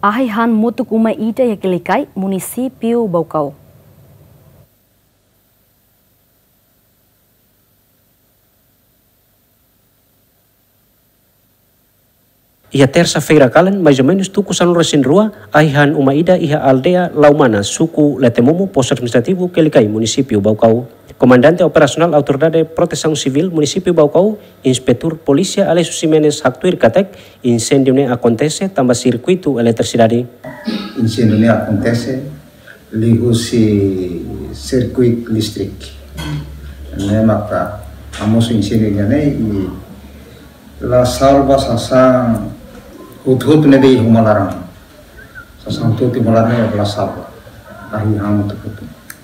Ahaihan mutuk uma ida ya kilikai munisipio Baucau. Ia terça-feira kalan, mais ou menos tuku sanu resin rua, aihan uma ida iha aldea Laumana, suku Letemumu, pos administrativo Kelikai, município Baucau. Comandante operasional Autoridade Proteção Civil, município Baucau, inspetor polícia Alessio Ximenes Haktuir Katek, incêndio ne acontece, tambah circuito eletricidade. Incêndio ne acontece, ligu-se circuito listrik. Ne maka, amos incêndio ne e la salva sasang hut-hut ne dei humalarang. Sasang tuti malarang la salva. Ahi hamu tukutu.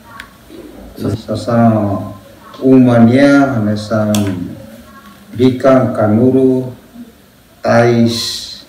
Sasang umania hanesang bikang kanuru tais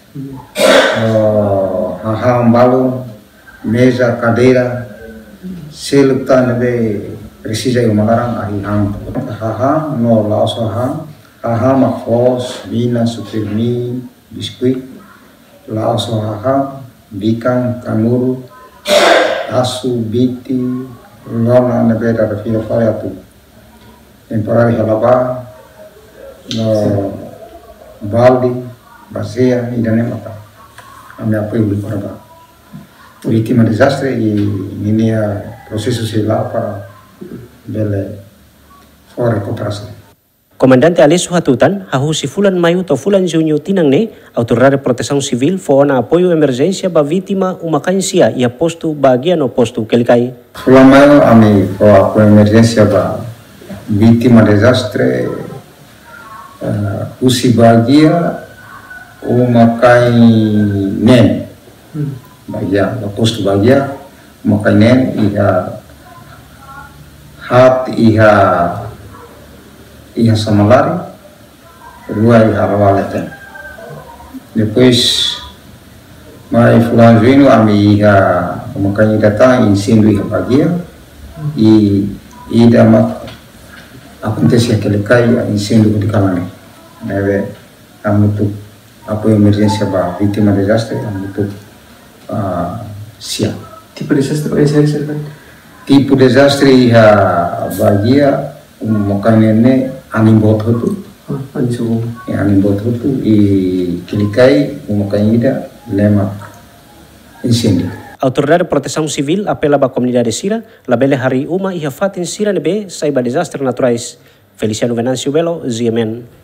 haham balon mesa cadeira selukta nebe precisa humalarang ahi hamu haha no la osaha haha makos bina supermi biskuit la osaha bikang kanuru asu biti lona nebe da fila fare atu temporari halaba no baldi basea idane mata kami apoio para vítima desastre e ini processo se lá para bele for recuperação. Comandante Alessio Hatutan, hahu si Fulan Mayu to Fulan Junio tinang ne, Autoridade Proteção Civil foona apoio emergência ba vítima umakansia ia posto bagian o posto Kelikai. Fulan Mayu ami for apoio emergência ba vítima desastre usi bagia umakai nen bagia ba posto bagia umakai nen iha hat iha samalari kedua iha rawaleten depois mai Fulan Junio ami iha umakai datang incêndio iha bagia e ida mak acontece aquele cai incêndio de Calane deve amutu apoio emergência ba vítima desastre amutu sia tipo desastre é tipo desastre iha bagia mokanene animbot hutu animbot hutu e kilikai mokanida lemak incêndio. Autoridade Proteção Civil apela ba comunidade Sira, labele hari uma iha fatin Sira nebe saiba desastre naturais. Feliciano Venancio Belo, ZMN.